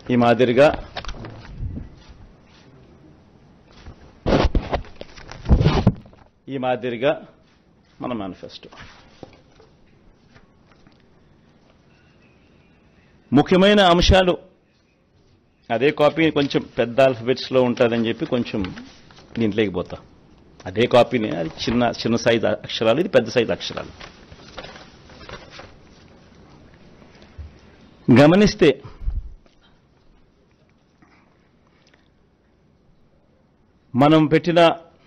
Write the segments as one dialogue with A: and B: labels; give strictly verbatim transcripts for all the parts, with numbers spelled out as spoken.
A: ఈ మాదిరిగా ఈ మాదిరిగా మన మేనిఫెస్టో. ముఖ్యమైన అంశాలు అదే కాపీ కొంచెం పెద్ద ఆల్ఫబెట్స్ లో ఉంటుందని చెప్పి కొంచెం దీంట్లోకి పోతా. అదే కాపీనే, అది చిన్న చిన్న సైజు అక్షరాలు, ఇది పెద్ద సైజు అక్షరాలు. గమనిస్తే మనం పెట్టిన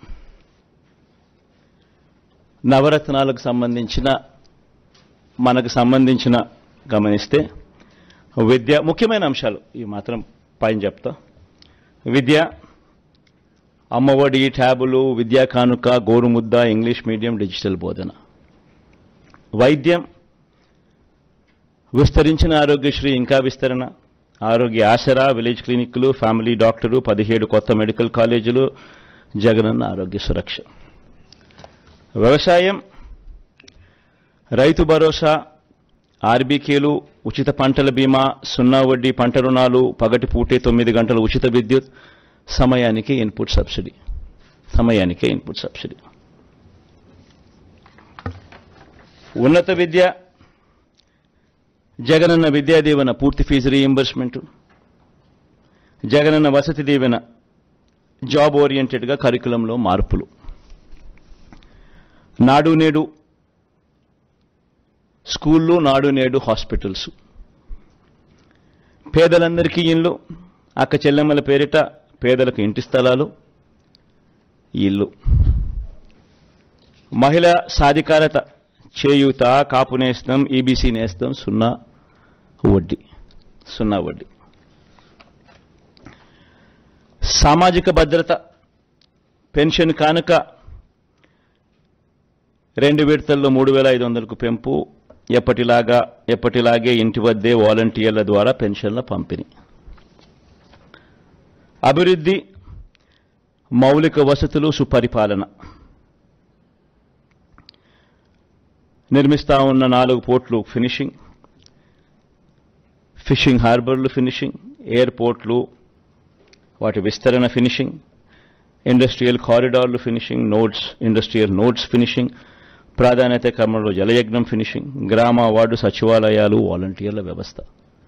A: నవరత్నాలకు సంబంధించిన మనకు సంబంధించిన గమనిస్తే విద్య ముఖ్యమైన అంశాలు ఈ మాత్రం పైన చెప్తా. విద్య, అమ్మఒడి, ట్యాబులు, విద్యా కానుక, గోరుముద్ద, ఇంగ్లీష్ మీడియం, డిజిటల్ బోధన. వైద్యం, విస్తరించిన ఆరోగ్యశ్రీ ఇంకా విస్తరణ, ఆరోగ్య ఆసరా, విలేజ్ క్లినిక్లు, ఫ్యామిలీ డాక్టరు, పదిహేడు కొత్త మెడికల్ కాలేజీలు, జగనన్న ఆరోగ్య సురక్ష. వ్యవసాయం, రైతు భరోసా, ఆర్బీకేలు, ఉచిత పంటల బీమా, సున్నా వడ్డీ పంట రుణాలు, పగటి పూటే తొమ్మిది గంటల ఉచిత విద్యుత్, సమయానికే ఇన్పుట్ సబ్సిడీ సమయానికే ఇన్పుట్ సబ్సిడీ. ఉన్నత విద్య, జగనన్న విద్యా దీవెన పూర్తి fee reimbursement, Jagananna Vasathi Deevena job ఓరియంటెడ్గా కరికులంలో మార్పులు, నాడు నేడు స్కూళ్ళు, నాడు నేడు హాస్పిటల్స్, పేదలందరికీ ఇల్లు, అక్క చెల్లెమ్మల పేరిట పేదలకు ఇంటి స్థలాలు, ఇల్లు, మహిళా సాధికారత, చేయూత, కాపు నేస్తం, ఈబీసీ నేస్తం, సున్నా వడ్డీ సున్నా వడ్డీ. సామాజిక భద్రత, పెన్షన్ కానుక రెండు విడతల్లో మూడు వేల ఐదు వందలకు పెంపు, ఎప్పటిలాగా ఎప్పటిలాగే ఇంటి వద్దే వాలంటీర్ల ద్వారా పెన్షన్ల పంపిణీ. అభివృద్ధి, మౌలిక వసతులు, సుపరిపాలన. నిర్మిస్తా ఉన్న నాలుగు పోర్ట్లు ఫినిషింగ్, ఫిషింగ్ హార్బర్లు ఫినిషింగ్, ఎయిర్పోర్ట్లు వాటి విస్తరణ ఫినిషింగ్, ఇండస్ట్రియల్ కారిడార్లు finishing, nodes industrial nodes finishing, ప్రాధాన్యత క్రమంలో జలయజ్ఞం ఫినిషింగ్, గ్రామ వార్డు సచివాలయాలు, వాలంటీర్ల వ్యవస్థ.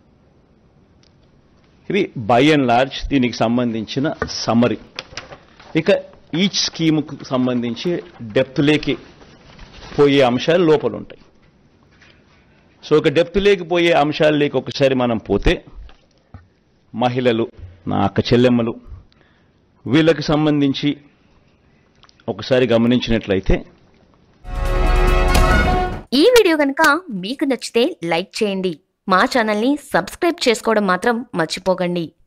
A: ఇవి బై అండ్ లార్జ్ దీనికి సంబంధించిన సమ్మరీ. ఇక ఈచ్ స్కీముకు సంబంధించి డెప్త్లోకి పోయే అంశాలు లోపల ఉంటాయి. సో ఒక డెప్త్లోకి పోయే అంశాలలోకి ఒకసారి మనం పోతే, మహిళలు, నా అక్క చెల్లెమ్మలు, వీళ్ళకి సంబంధించి ఒకసారి గమనించినట్లయితే,
B: ఈ వీడియో కనుక మీకు నచ్చితే లైక్ చేయండి, మా ఛానల్ని సబ్స్క్రైబ్ చేసుకోవడం మాత్రం మర్చిపోకండి.